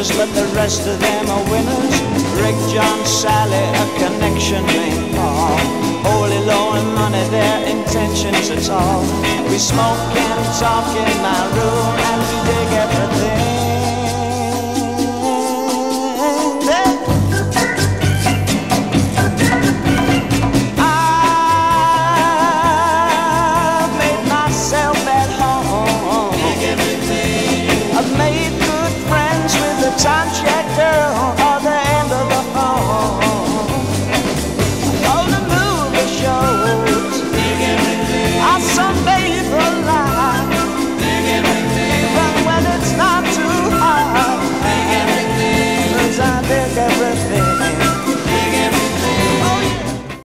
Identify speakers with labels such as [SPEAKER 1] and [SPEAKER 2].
[SPEAKER 1] losers, but the rest of them are winners. Rick, John, Sally, a connection named Paul. Holy low and money, their intentions at all. We smoke and talk in my room, and we dig everything.